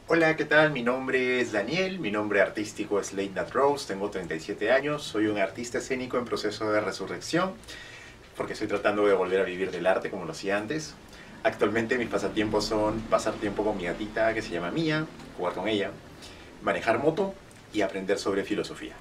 Hola, ¿qué tal? Mi nombre es Daniel, mi nombre artístico es Late Nat Rose, tengo 37 años, soy un artista escénico en proceso de resurrección, porque estoy tratando de volver a vivir del arte como lo hacía antes. Actualmente mis pasatiempos son pasar tiempo con mi gatita que se llama Mía, jugar con ella, manejar moto y aprender sobre filosofía.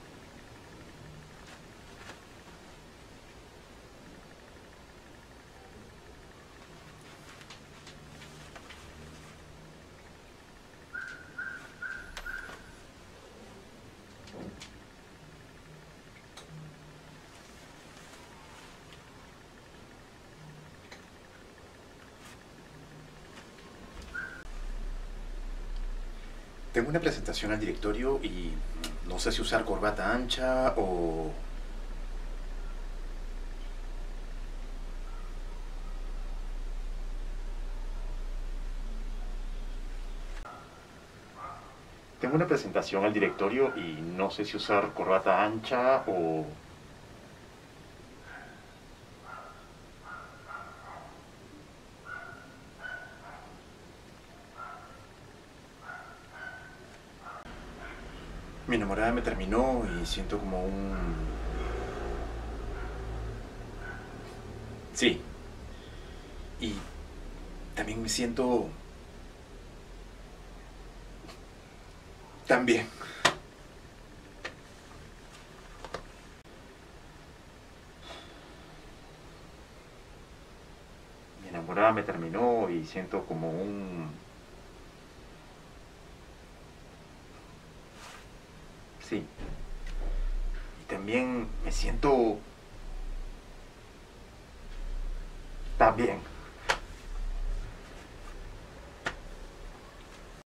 Tengo una presentación al directorio y no sé si usar corbata ancha o... Tengo una presentación al directorio y no sé si usar corbata ancha o... Mi enamorada me terminó y siento como un... Sí. Y también me siento... También. Mi enamorada me terminó y siento como un... Sí. Y también me siento... También.